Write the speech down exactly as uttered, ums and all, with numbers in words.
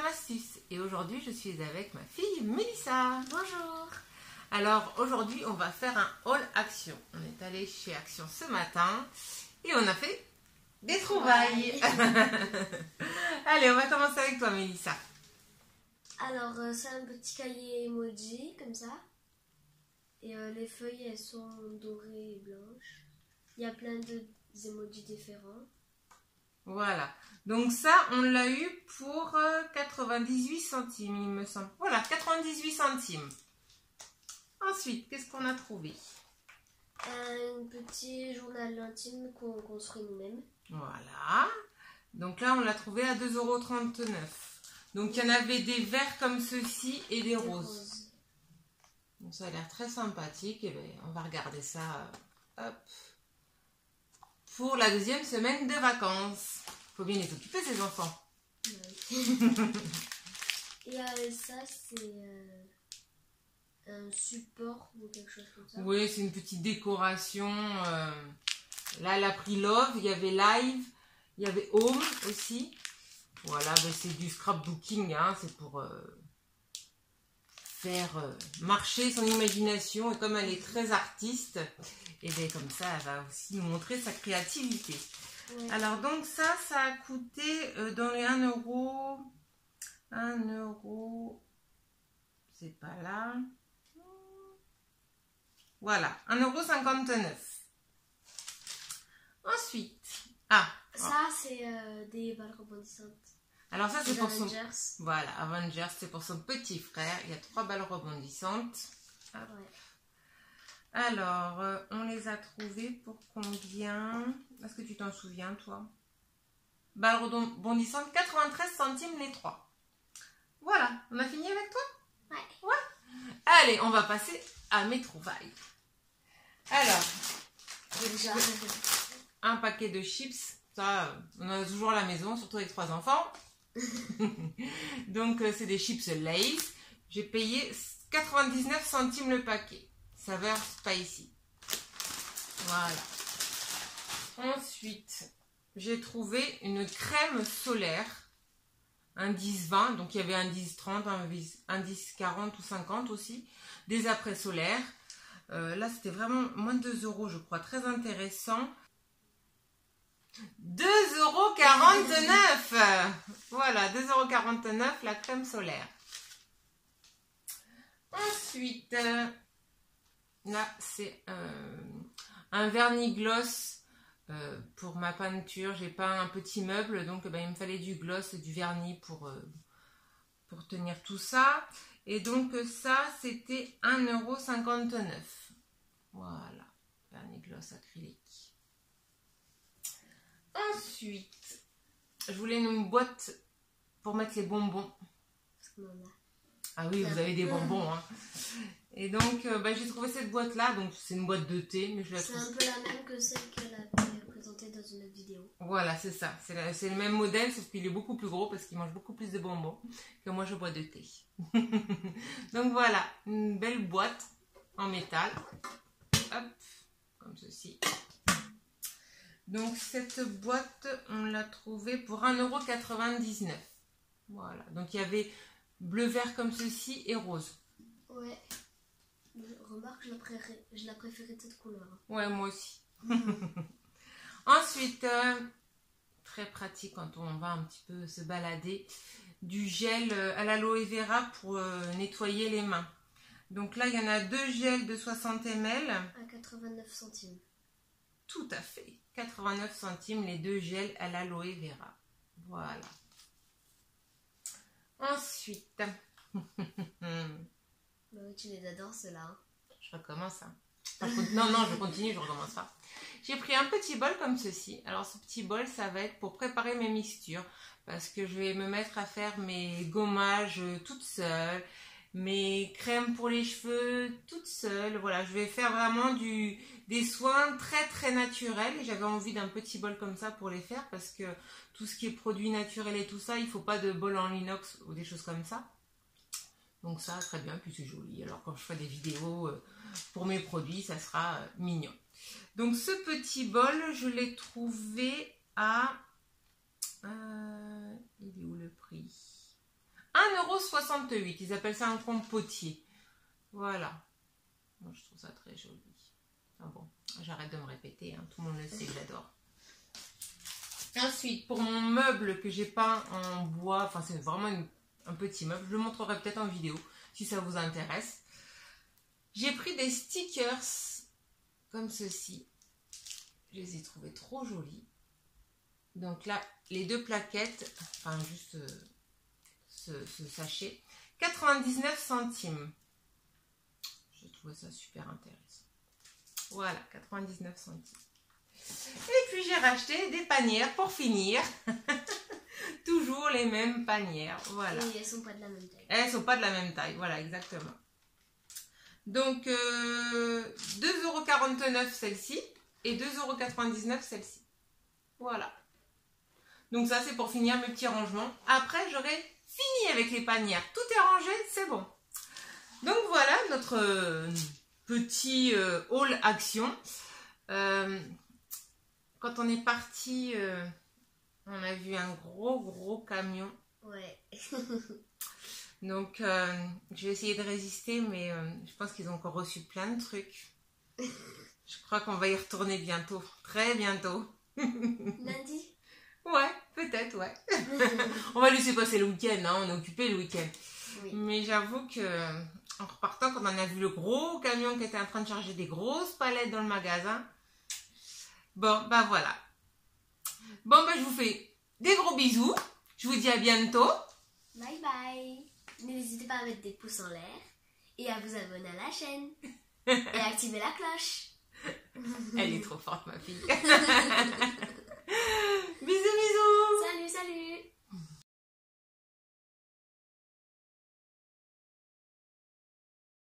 astuce et aujourd'hui je suis avec ma fille Mélissa. Bonjour. Alors aujourd'hui on va faire un haul Action. On est allé chez Action ce matin et on a fait des trouvailles. Allez, on va commencer avec toi Mélissa. Alors euh, c'est un petit cahier emoji comme ça et euh, les feuilles elles sont dorées et blanches. Il y a plein de emojis différents. Voilà, donc ça on l'a eu pour quatre-vingt-dix-huit centimes il me semble. Voilà, quatre-vingt-dix-huit centimes. Ensuite, qu'est-ce qu'on a trouvé? Un petit journal intime qu'on construit nous-mêmes. Voilà, donc là on l'a trouvé à deux euros trente-neuf. Donc il y en avait des verts comme ceci et des, des roses. roses. Donc ça a l'air très sympathique. Et bien, on va regarder ça. Hop. Pour la deuxième semaine de vacances. Faut bien les occuper ces enfants. Oui. Et euh, ça c'est euh, un support ou quelque chose comme ça. Oui, c'est une petite décoration. Euh, là elle a pris Love, il y avait Live, il y avait Home aussi. Voilà, ben c'est du scrapbooking, hein, c'est pour euh, faire euh, marcher son imagination. Et comme elle est très artiste, et bien comme ça elle va aussi nous montrer sa créativité. Ouais. Alors donc ça, ça a coûté euh, dans les un euro, un euro, c'est pas là, voilà, un euro cinquante-neuf. Ensuite, ah, ça oh. c'est euh, des balles rebondissantes. Alors ça c'est pour son, Avengers. Voilà, Avengers, c'est pour son petit frère, il y a trois balles rebondissantes. Ouais. Alors, euh, on les a trouvées pour combien? Est-ce que tu t'en souviens, toi? Balles rebondissantes, quatre-vingt-treize centimes les trois. Voilà, on a fini avec toi? Ouais. Ouais. Allez, on va passer à mes trouvailles. Alors, déjà un paquet de chips. Ça, on en a toujours à la maison, surtout avec trois enfants. Donc, c'est des chips Lay's. J'ai payé quatre-vingt-dix-neuf centimes le paquet. Saveur spicy. Voilà. Ensuite, j'ai trouvé une crème solaire. Un dix vingt. Donc, il y avait un dix trente, un dix quarante ou cinquante aussi. Des après solaires. Euh, là, c'était vraiment moins de deux euros, je crois. Très intéressant. deux euros quarante-neuf. Voilà, deux euros quarante-neuf la crème solaire. Ensuite... Euh, là, c'est euh, un vernis gloss euh, pour ma peinture. J'ai pas un petit meuble, donc ben, il me fallait du gloss et du vernis pour, euh, pour tenir tout ça. Et donc ça, c'était un euro cinquante-neuf. Voilà, vernis gloss acrylique. Ensuite, je voulais une boîte pour mettre les bonbons. Ah oui, vous avez des bonbons, hein. Et donc, euh, bah, j'ai trouvé cette boîte-là. Donc, c'est une boîte de thé, mais je la trouve... C'est un peu la même que celle qu'elle avait présentée dans une autre vidéo. Voilà, c'est ça. C'est le même modèle, sauf qu'il est beaucoup plus gros parce qu'il mange beaucoup plus de bonbons que moi, je bois de thé. Donc, voilà, une belle boîte en métal. Hop, comme ceci. Donc, cette boîte, on l'a trouvée pour un euro quatre-vingt-dix-neuf. Voilà, donc il y avait bleu, vert comme ceci et rose. Ouais. Remarque, je la préférais, je la préférais de cette couleur. Ouais, moi aussi. Ensuite, euh, très pratique quand on va un petit peu se balader, du gel à l'aloe vera pour euh, nettoyer les mains. Donc là, il y en a deux gels de soixante millilitres. À quatre-vingt-neuf centimes. Tout à fait. quatre-vingt-neuf centimes les deux gels à l'aloe vera. Voilà. Ensuite... Bah oui, tu les adores ceux-là. Je recommence. Hein. Enfin, je... Non, non, je continue, je recommence pas. J'ai pris un petit bol comme ceci. Alors, ce petit bol, ça va être pour préparer mes mixtures. Parce que je vais me mettre à faire mes gommages toute seule. Mes crèmes pour les cheveux toute seule. Voilà, je vais faire vraiment du... des soins très, très naturels. Et j'avais envie d'un petit bol comme ça pour les faire. Parce que tout ce qui est produits naturels et tout ça, il ne faut pas de bol en inox ou des choses comme ça. Donc ça, très bien, puis c'est joli. Alors quand je ferai des vidéos pour mes produits, ça sera mignon. Donc ce petit bol, je l'ai trouvé à... Euh, il est où le prix? euros soixante-huit. Ils appellent ça un compotier. Voilà. Moi, je trouve ça très joli. Ah bon, j'arrête de me répéter, hein. Tout le monde le sait que j'adore. Ensuite, pour mon meuble que j'ai peint en bois, enfin c'est vraiment une, un petit meuble, je le montrerai peut-être en vidéo si ça vous intéresse. J'ai pris des stickers comme ceci. Je les ai trouvés trop jolis. Donc là, les deux plaquettes, enfin juste euh, ce, ce sachet, quatre-vingt-dix-neuf centimes. J'ai trouvé ça super intéressant. Voilà, quatre-vingt-dix-neuf centimes. Et puis j'ai racheté des panières pour finir. Toujours les mêmes panières. Voilà. Et elles sont pas de la même taille. Elles sont pas de la même taille. Voilà, exactement. Donc euh, deux euros quarante-neuf celle-ci et deux euros quatre-vingt-dix-neuf celle-ci. Voilà. Donc ça c'est pour finir mes petits rangements. Après j'aurai fini avec les panières. Tout est rangé, c'est bon. Donc voilà notre euh, petit euh, haul action. Euh, quand on est parti, euh, on a vu un gros gros camion. Ouais. Donc euh, je vais essayer de résister, mais euh, je pense qu'ils ont encore reçu plein de trucs. Je crois qu'on va y retourner bientôt, très bientôt. Lundi? Ouais, peut-être, ouais. On va laisser passer le week-end, hein, on est occupé le week-end. Oui. Mais j'avoue que en repartant, quand on a vu le gros camion qui était en train de charger des grosses palettes dans le magasin, bon, bah voilà. Bon, bah je vous fais des gros bisous. Je vous dis à bientôt. Bye bye. N'hésitez pas à mettre des pouces en l'air et à vous abonner à la chaîne et à activer la cloche. Elle est trop forte, ma fille. Bisous, bisous. Salut, salut.